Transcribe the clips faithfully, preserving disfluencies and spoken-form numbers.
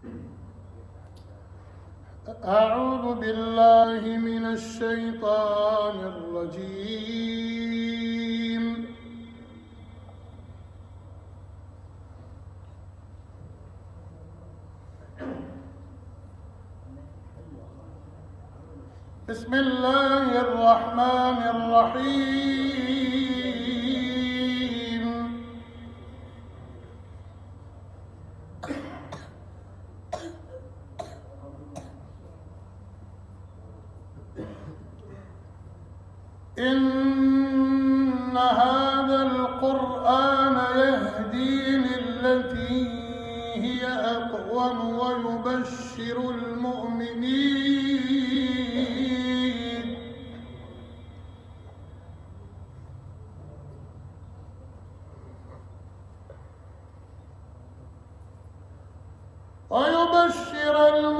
أعوذ بالله من الشيطان الرجيم. بسم الله الرحمن الرحيم. إن هذا القرآن يهدي للتي هي أقوم ويبشر المؤمنين ويبشر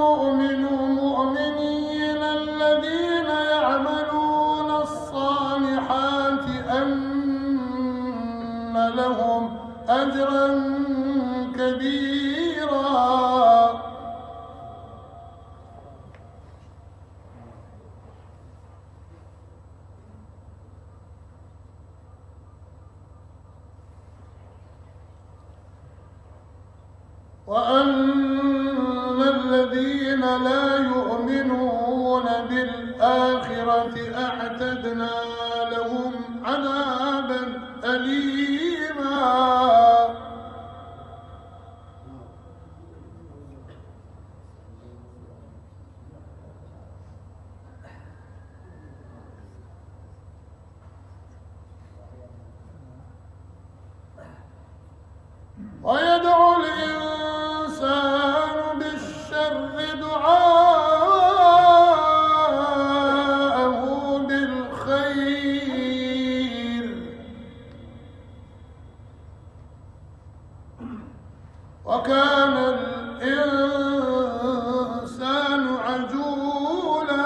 المؤمنين الذين يعملون الصالحات أن لهم أجرا كبيرا. وأن الذين لا يؤمنون بالآخرة أعتدنا لهم عذابا أليما. ويدعو الإنسان بالشر دعاءه بالخير وكان الإنسان عجولا.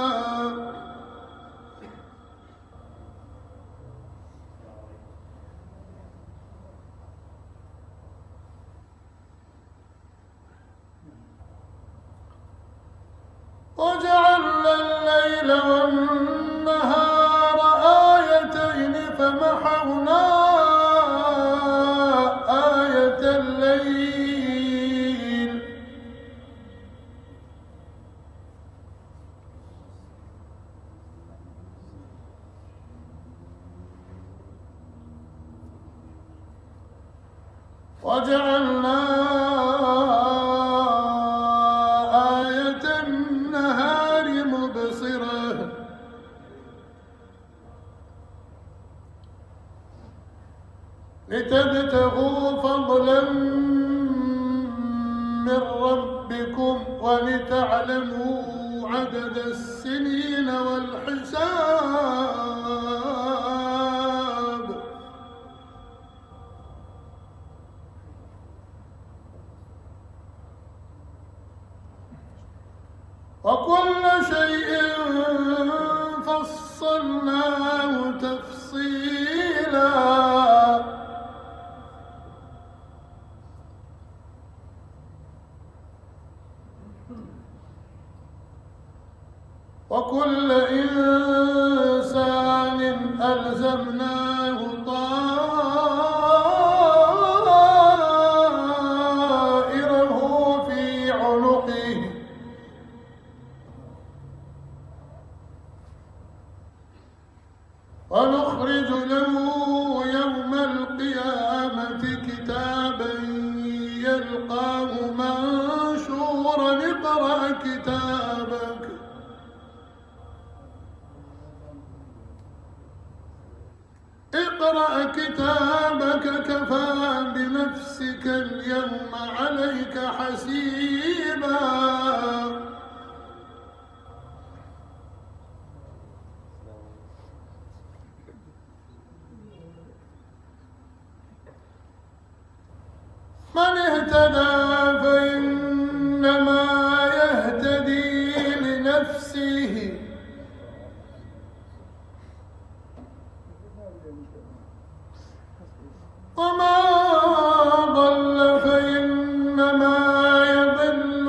وجعلنا الليل والنهار آيتين فمحونا آية الليل وجعلنا لتبتغوا فضلا من ربكم ولتعلموا عدد السنين والحساب وكل شيء فصلناه تفصيلا. وكل إنسان ألزمناه طائره في عنقه ونخرج له يوم القيامة كتابا يلقاه منشورا اقرأ كتابك اقرأ كتابك كفى بنفسك اليوم عليك حسيبا. من اهتدى فإنما يهتدي لنفسه وما ضل فإنما يضل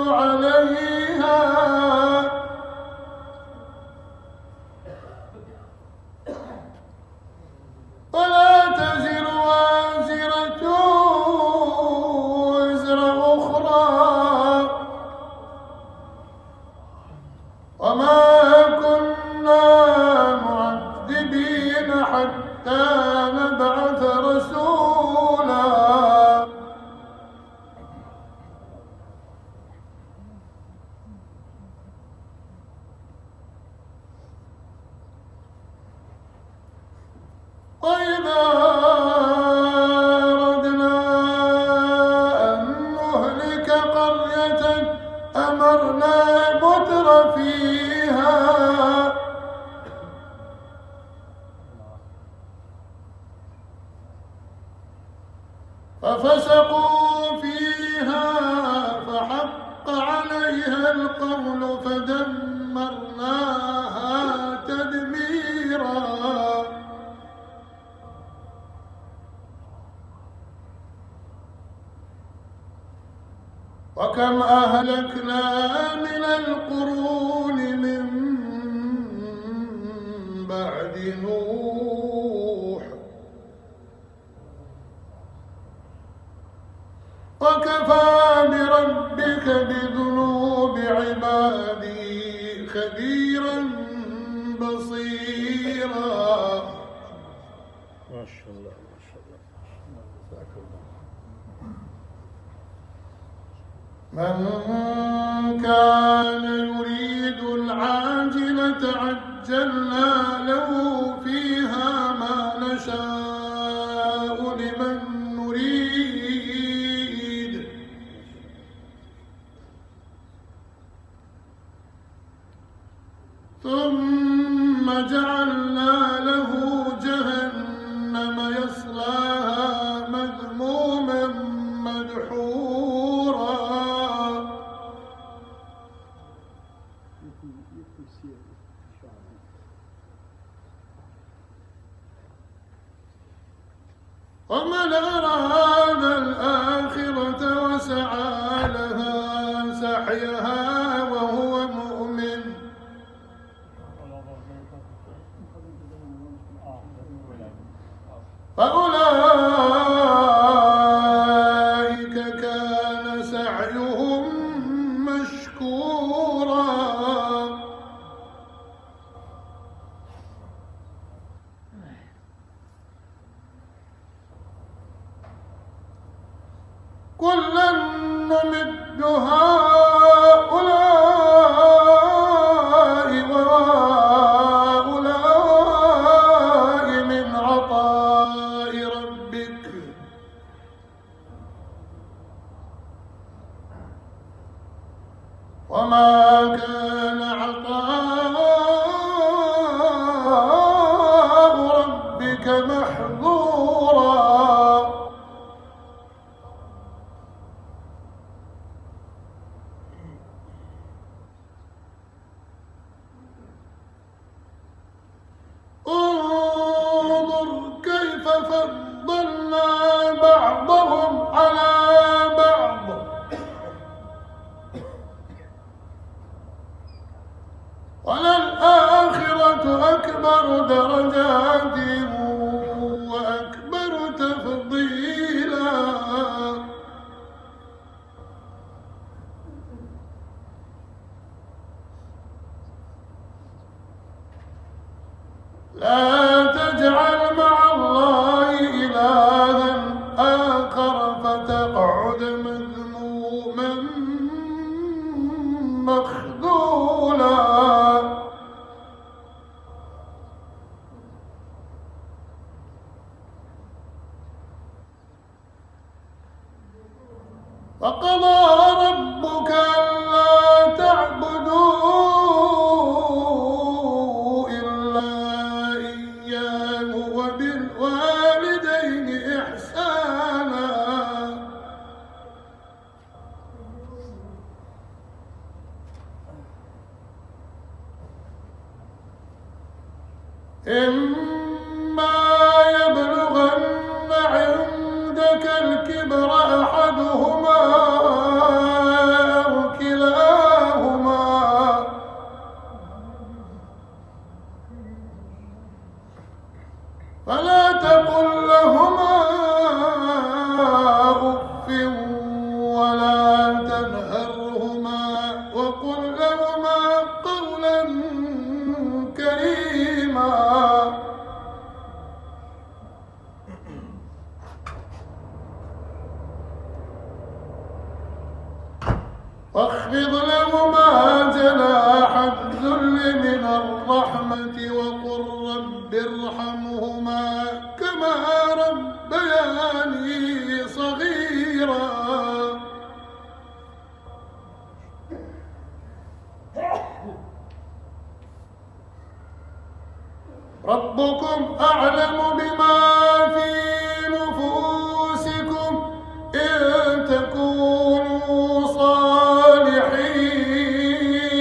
القول فدمرناها تدميرا وكم أهلكنا من القرون من بعد نوح وكفى بربك بذنوب عبادي خبيرا بصيرا. ما شاء الله ما شاء الله. من كان يريد العاجلة عجلنا له فيها ما نشاء لمن نريد ثم جعلنا له جهنم يصلاها مذموما مدحورا. ومن أراد الآخرة وسعى لها سعيها وهو مؤمن فأولئك كان سعيهم مشكورا. كلا نمد هؤلاء وهؤلاء من عطاء ربك وما كان عطاء ربك محظورا. انظر كيف فضلنا بعضهم على بعض وللآخرة أكبر درجات وأكبر تفضيلا. لا تجعل مع الله إلها آخر فتقعد مذموما مخذولا. وقضى ربك ألا تعبدوا إلا إياه وبالوالدين إحسانا. إما يبلغن عندك الكبر أحدهما أو كلاهما فلا تقل لهما أف ولا تنهرهما وقل لهما قولا كريما. واخفض لهما جناح الذل من الرحمة وقل رب ارحمهما كما ربياني صغيرا. ربكم أعلم بما في نفوسكم إن تكونوا صالحين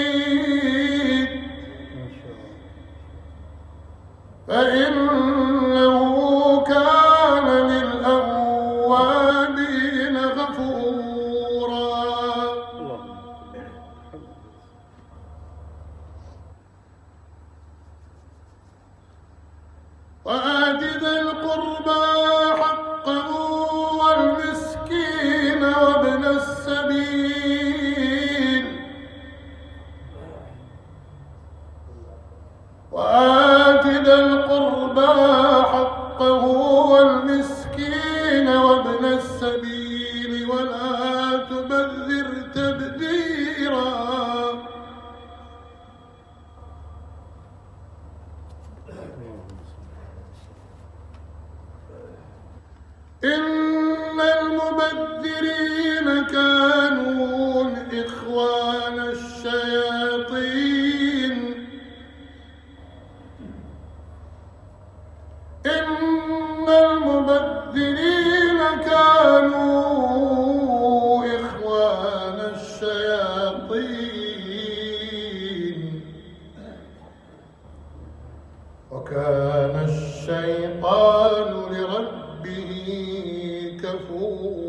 فبذر تبذيرا. إن المبذرين كانوا إخوان الشياطين. إن المبذرين كانوا إخوان الشياطين وكان الشيطان لربه كفورا.